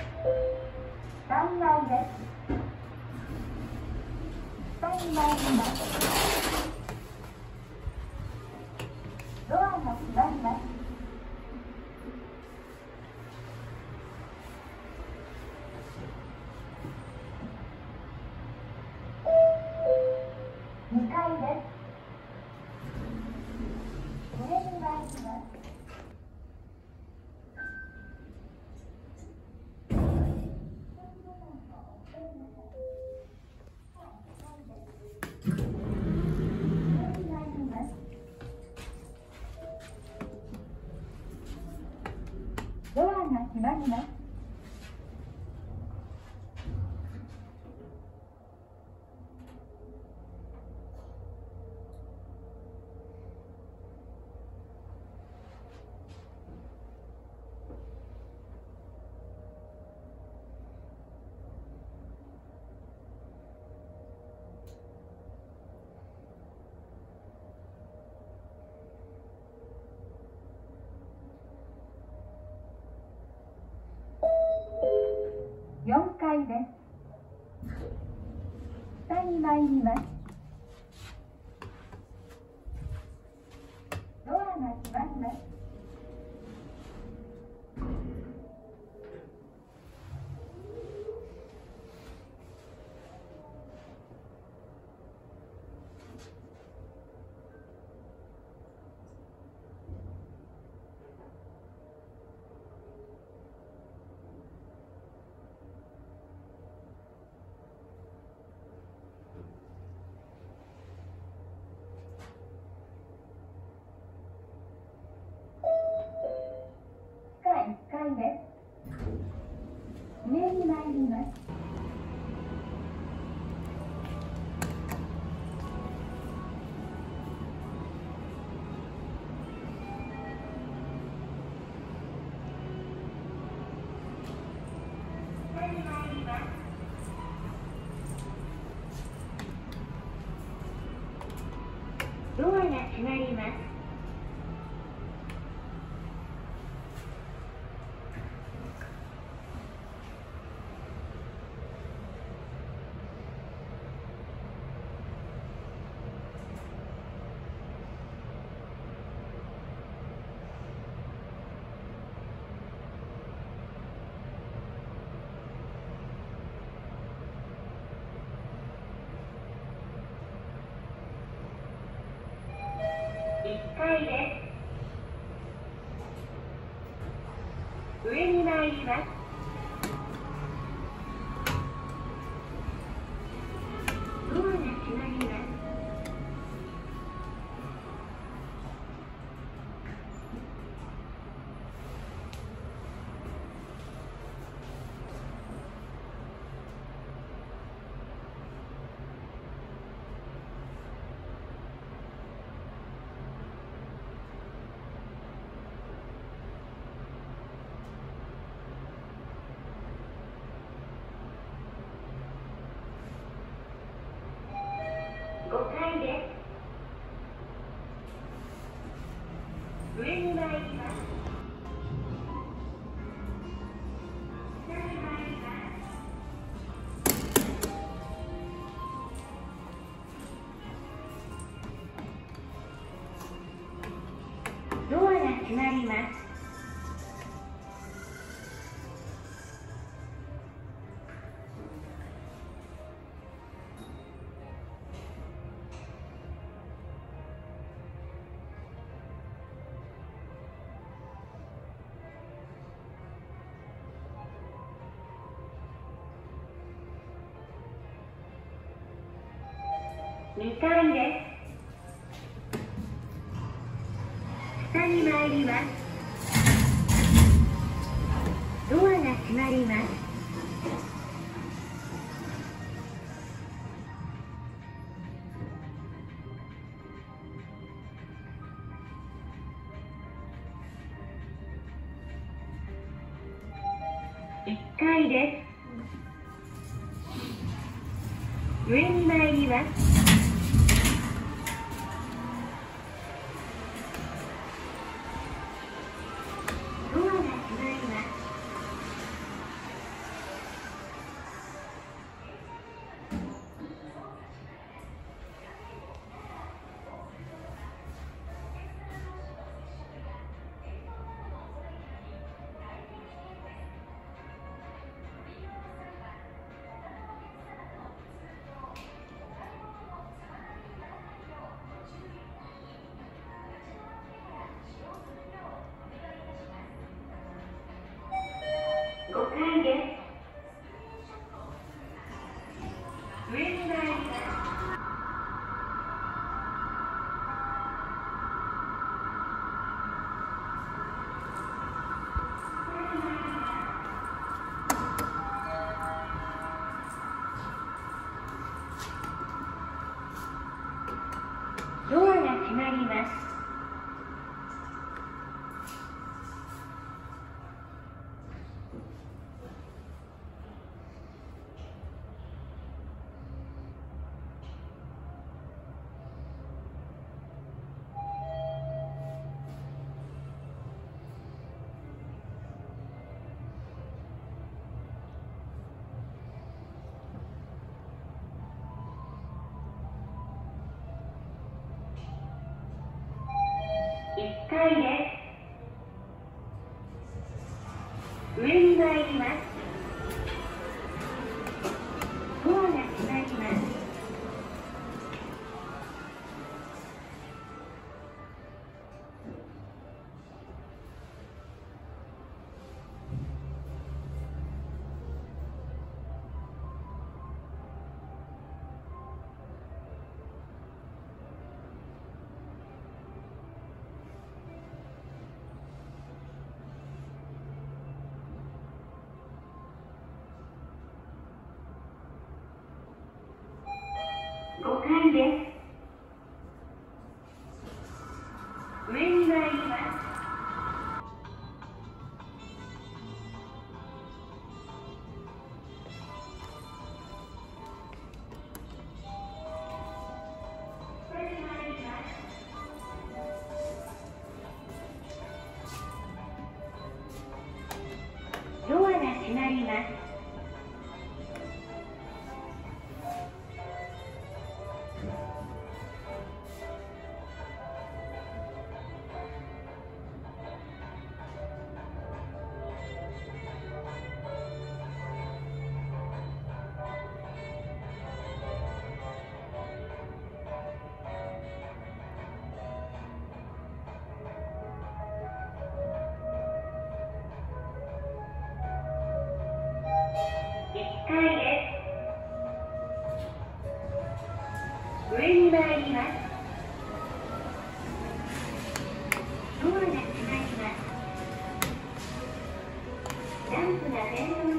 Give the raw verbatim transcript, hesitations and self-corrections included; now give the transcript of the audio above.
さんばいです。下に参ります。ドアが閉まります。にかいです。上に参ります。ドアが閉まります。よんかいです。下に参ります。ドアが閉まります。いっかいです。上に参ります。下に参ります。ドアが閉まります。いっかいです。上に参ります。ドアが閉まります。ごかいです。上に参ります。下に参ります。ドアが閉まります。にかいです。下に参ります。ドアが閉まります。いっかいです。上に参ります。ドアが閉まります。 ごかいです。上に参ります。ドアが閉まります。いっかいです。上に参ります。ドアが閉まります。ごかいです。上に参ります。ドアが閉まります。いっかいです。上に参ります。ドアが閉まります。ランプが点灯